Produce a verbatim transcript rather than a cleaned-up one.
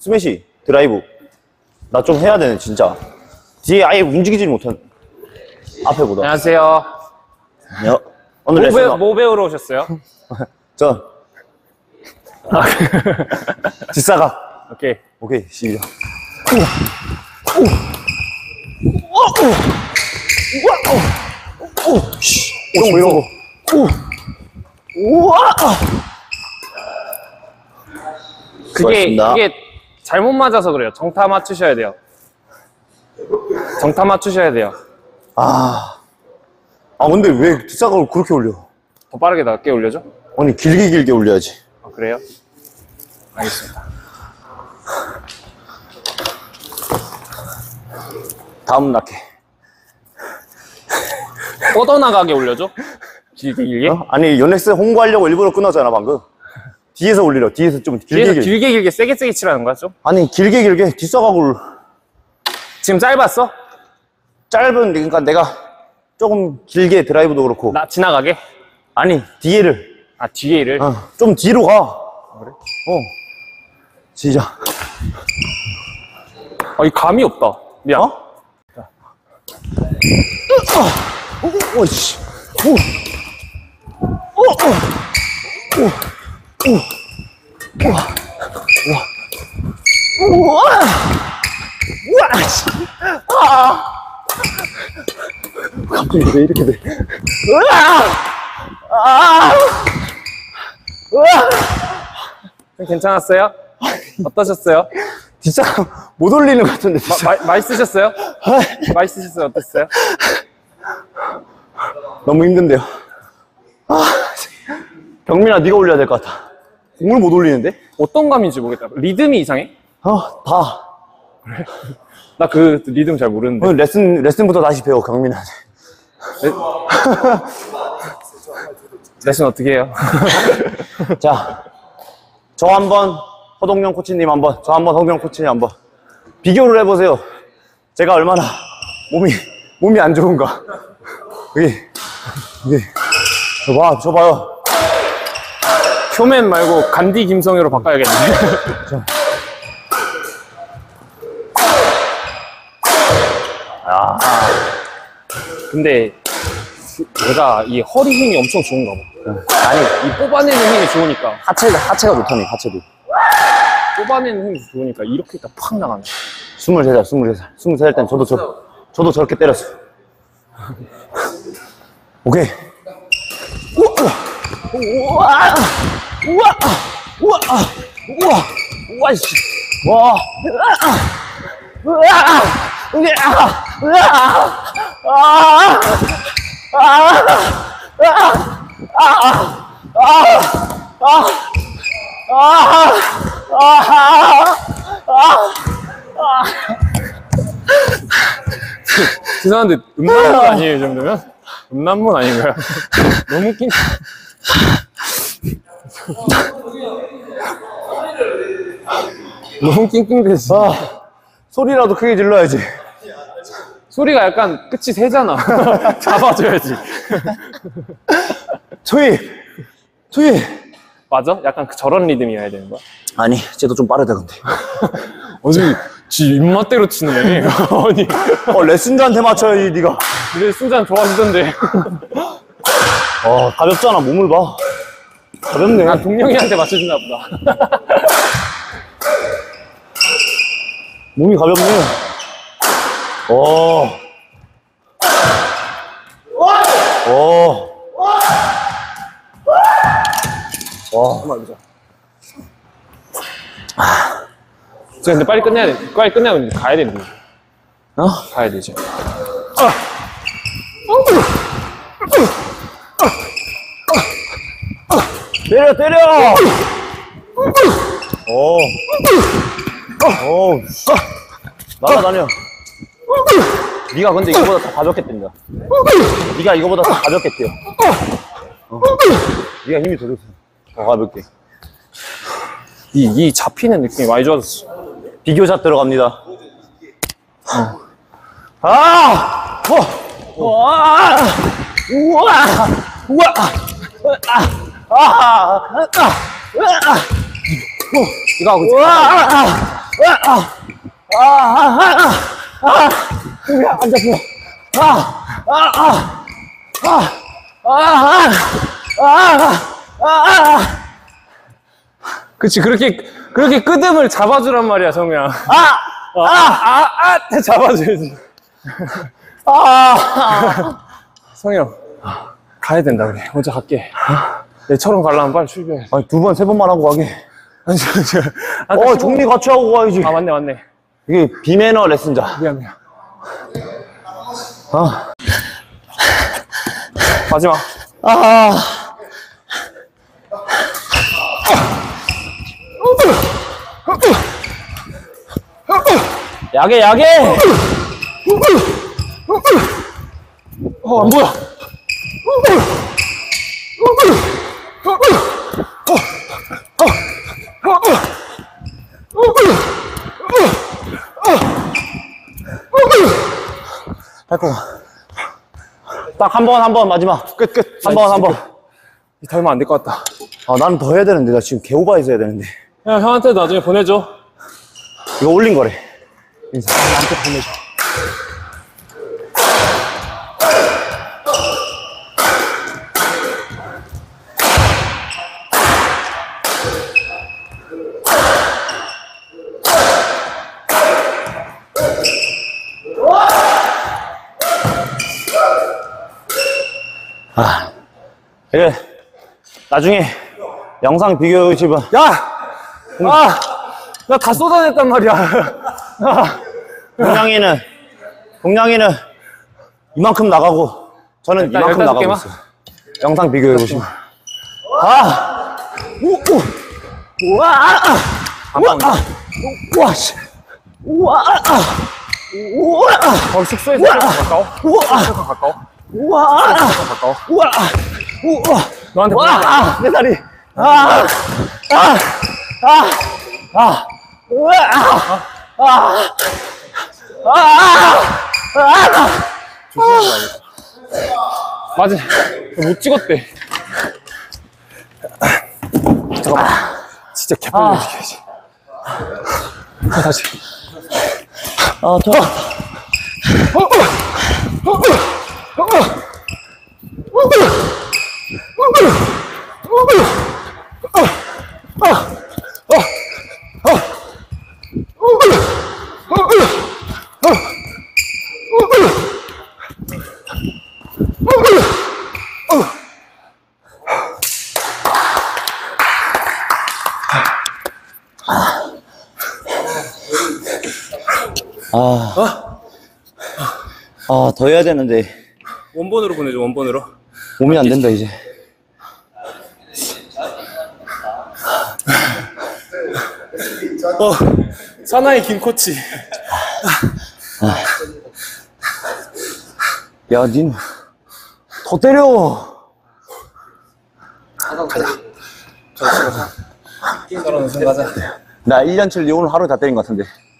스매시, 드라이브. 나 좀 해야 되네, 진짜. 뒤에 아예 움직이질 못한. 앞에보다. 안녕하세요. 안녕. 오늘 뭐, 레슨. 배우, 뭐 배우러 오셨어요? 전. 뒷사각. 오케이. 오케이, 시작. 오, 오, 오, 씨. 이런 거, 이런 거. 오, 우와! 그게, 수고하셨습니다. 그게 잘못 맞아서 그래요. 정타 맞추셔야 돼요. 정타 맞추셔야 돼요. 아. 아, 근데 왜 뒷사각을 그렇게 올려? 더 빠르게 낮게 올려줘? 아니, 길게 길게 올려야지. 아, 그래요? 알겠습니다. 다음 낙해. 뻗어나가게 올려줘? 길게 길게? 어? 아니, 연엑스 홍보하려고 일부러 끊었잖아, 방금. 뒤에서 올리려. 뒤에서 좀 길게 뒤에서 길게. 길게 길게 세게 세게 치라는 거야 좀? 아니, 길게 길게 뒷사각을. 지금 짧았어? 짧은, 그러니까 내가 조금 길게 드라이브도 그렇고. 나 지나가게? 아니, 뒤에를. 아 뒤에를? 어, 좀 뒤로 가. 그래? 어. 시작. 아, 이 감이 없다. 미안. 어? 오, 오, 씨. 오. 오, 오. 오. 오. 우와. 우와. 우와. 우와. 씨. 아. 갑자기 왜 이렇게 돼? 으아! 아! 으아! 괜찮았어요? 어떠셨어요? 진짜 못 올리는 것 같은데. 진짜. 마, 마, 맛있으셨어요? 맛있으셨어요? 어땠어요? 너무 힘든데요. 아, 경민아, 네가 올려야 될 것 같아. 공을 못 올리는데? 어떤 감인지 모르겠다. 리듬이 이상해? 어, 다. 나 그 리듬 잘 모르는데. 오늘 레슨 레슨부터 다시 배워, 경민아. 레슨 어떻게 해요? 자, 저 한번 허동영 코치님 한번, 저 한번 허동영 코치님 한번 비교를 해보세요. 제가 얼마나 몸이 몸이 안 좋은가. 여기 여기 저 봐, 저 봐요. 표맨 말고 간디 김성효로 바꿔야겠네. 아, 근데 내가 이 허리 힘이 엄청 좋은가 봐. 아니, 이 뽑아내는 힘이 좋으니까. 하체 하체가 좋다니, 하체도. 뽑아내는 힘이 좋으니까 이렇게 딱 팍 나가네. 스물세 살, 스물세 살, 스물세 살 때는 저도 저 저도 저렇게 때렸어요. 오케이. 우와, 우와, 우와, 우와, 우와, 씨, 와, 우와, 우와, 우와, 아, 죄송한데 음란물 아니에요, 이 정도면? 음란물 아닌가요? 너무 웃긴. 너무 낑낑대지. 아, 소리라도 크게 질러야지. 소리가 약간 끝이 세잖아. 잡아줘야지. 투입, 투입. 맞아? 약간 그 저런 리듬이어야 되는 거야? 아니, 쟤도 좀 빠르다 근데. 아니, 지 입맛대로 치네. 아니, 어, 레슨자한테 맞춰야지 네가. 근데 순잔 좋아하시던데. 어, 가볍잖아, 몸을 봐. 가볍네. 난 동영이한테 맞춰주나 보다. 몸이 가볍네. 어. 어. 와. 한번 해보자. 저 근데 빨리 끝내야 돼. 빨리 끝내야 돼. 가야 되는데. 어? 가야 되지. 때려, 때려! 오. 오. 날아다녀. 네가 근데 이거보다 더 가볍게 뛴다. 네가 이거보다 더 가볍게 뛰어. 어. 네가 힘이 더 좋다. 더 가볍게. 이, 이 잡히는 느낌이 많이 좋아졌어. 비교샷 들어갑니다. 어. 아! 어! 와! 우와! 우와! 아! 아! 아! 아! 이거 하고 우와! 아, 아, 아, 아, 몸이 안 잡혀. 아, 아, 아, 아, 아, 아, 아, 아. 그치, 그렇게, 그렇게 끄듬을 잡아주란 말이야, 성우야. 아, 아, 아, 아, 아, 잡아줘야지. 아, 성희 형, 가야 된다, 우리. 먼저 갈게. 얘처럼 가려면 빨리 출발해. 아니, 두 번, 세 번만 하고 가게. 아니, 저, 저. 어, 정리 같이 하고 가야지. 아, 맞네, 맞네. 이게 비매너 레슨자. 미안, 미안. 아, 마지막. 아, 야게, 야게. 어, 안 보여. 달콤. 딱 한 번, 한 번, 마지막. 끝, 끝. 한 번, 한 번. 더 하면 안 될 것 같다. 아, 나는 더 해야 되는데. 나 지금 개오바해서 해야 되는데. 야, 형한테 나중에 보내줘. 이거 올린 거래. 인사. 나한테 보내줘. 아, 이래. 나중에 영상 비교 유튜브. 야! 아! 나 다 쏟아냈단 말이야. 아, 동양이는, 동양이는 이만큼 나가고, 저는 일단 이만큼 열다섯 나가고 개만? 있어요. 영상 비교해보시면. 아! 우, 우! 우와! 아! 안 우와! 나온다. 아! 우와! 씨! 우와! 아! 우와! 거기 숙소에서 우와! 좀 가까워? 우와! 숙소에서 가까워? 우와! 숙소에서 가까워? 우와! 우와! 너한테 와! 보내줘. 아! 내 다리! 아! 아! 아! 아! 우와! 아! 아! 아! 아! 맞아. 못 찍었대. 잠깐만. 진짜 개빨리 아. 움직여야지. 아, 다시. 아, 더. 아, 아, 더 해야 되는데 원본으로 보내줘, 원본으로. 몸이 안 된다 이제. 어, 사나이 김 코치. 야, 닌 더 때려. 게임 따라오는 순간 가자. 나 일 년 칠 오늘 하루 다 때린 것 같은데.